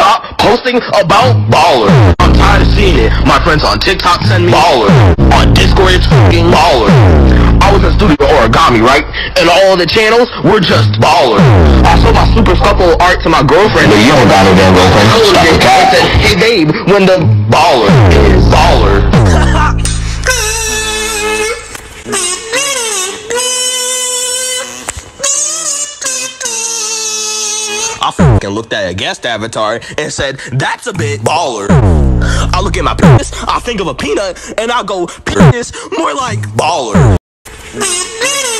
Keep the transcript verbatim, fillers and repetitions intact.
stop posting about baller. I'm tired of seeing it. My friends on TikTok send me baller. On Discord it's fucking baller. I was in studio origami, right? And all the channels were just baller. I showed my super scuffle art to my girlfriend. But you don't got no damn girlfriend. I said, hey babe, when the baller is baller. I fucking looked at a guest avatar and said, that's a bit baller. I look at my penis, I think of a peanut, and I go, penis, more like baller.